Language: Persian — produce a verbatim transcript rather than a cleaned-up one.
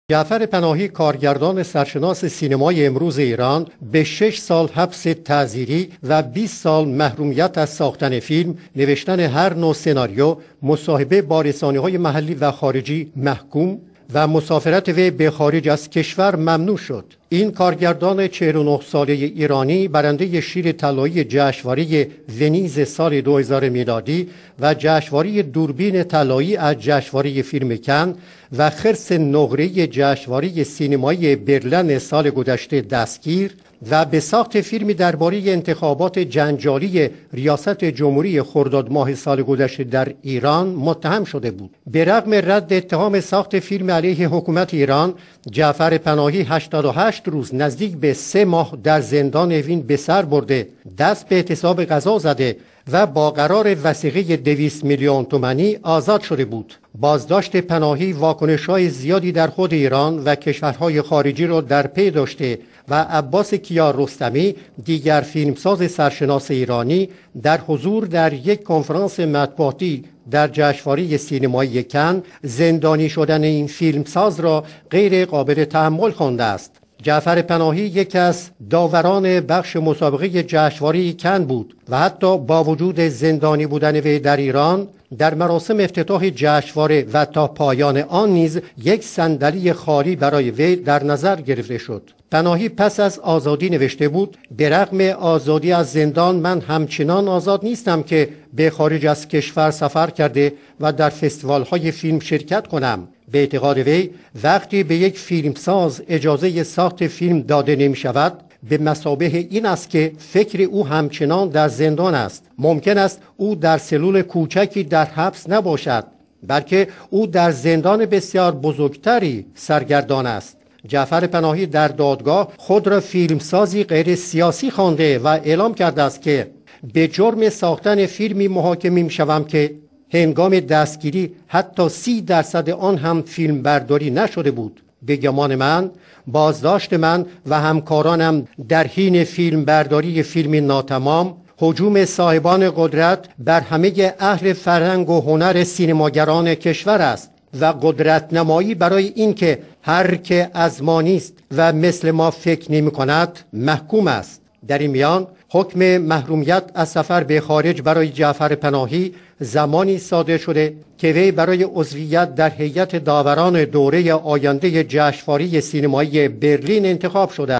جعفر پناهی، کارگردان سرشناس سینمای امروز ایران، به شش سال حبس تعزیری و بیست سال محرومیت از ساختن فیلم، نوشتن هر نوع سناریو، مصاحبه با رسانه‌های محلی و خارجی محکوم و مسافرت وی به خارج از کشور ممنوع شد. این کارگردان چهل و نه ساله ایرانی، برنده شیر طلایی جشنواره ونیز سال دو هزار میلادی و جشنواره دوربین طلایی از جشنواره فیلم کن و خرس نقره‌ای جشنواره سینمایی برلین سال گذشته دستگیر و به ساخت فیلمی درباره انتخابات جنجالی ریاست جمهوری خرداد ماه سال گذشته در ایران متهم شده بود. به رغم رد اتهام ساخت فیلم علیه حکومت ایران، جعفر پناهی هشتاد و هشت روز، نزدیک به سه ماه در زندان اوین به سر برده، دست به اعتصاب غذا زده و با قرار وثیقه دویست میلیون تومانی آزاد شده بود. بازداشت پناهی واکنش‌های زیادی در خود ایران و کشورهای خارجی را در پی داشته و عباس کیارستمی، دیگر فیلمساز سرشناس ایرانی، در حضور در یک کنفرانس مطبوعاتی در جشنواره سینمایی کن، زندانی شدن این فیلمساز را غیر قابل تحمل خوانده است. جعفر پناهی یکی از داوران بخش مسابقه جشنواره کن بود و حتی با وجود زندانی بودن وی در ایران، در مراسم افتتاح جشنواره و تا پایان آن نیز یک صندلی خالی برای وی در نظر گرفته شد. پناهی پس از آزادی نوشته بود: به رغم آزادی از زندان، من همچنان آزاد نیستم که به خارج از کشور سفر کرده و در فستیوال‌های فیلم شرکت کنم. به اعتقاد وی، وقتی به یک فیلمساز اجازه ساخت فیلم داده نمی شود، به مثابه این است که فکر او همچنان در زندان است. ممکن است او در سلول کوچکی در حبس نباشد، بلکه او در زندان بسیار بزرگتری سرگردان است. جعفر پناهی در دادگاه خود را فیلمسازی غیر سیاسی خوانده و اعلام کرده است که به جرم ساختن فیلمی محاکمه می شوم که هنگام دستگیری حتی سی درصد آن هم فیلم برداری نشده بود. به گمان من، بازداشت من و همکارانم در حین فیلم برداری فیلم ناتمام، هجوم صاحبان قدرت بر همه اهل فرهنگ و هنر سینماگران کشور است و قدرت نمایی برای اینکه هر که از ما نیست و مثل ما فکر نمی کند محکوم است. در این میان حکم محرومیت از سفر به خارج برای جعفر پناهی زمانی صادر شده که وی برای عضویت در هیئت داوران دوره آینده جشنواره سینمایی برلین انتخاب شده.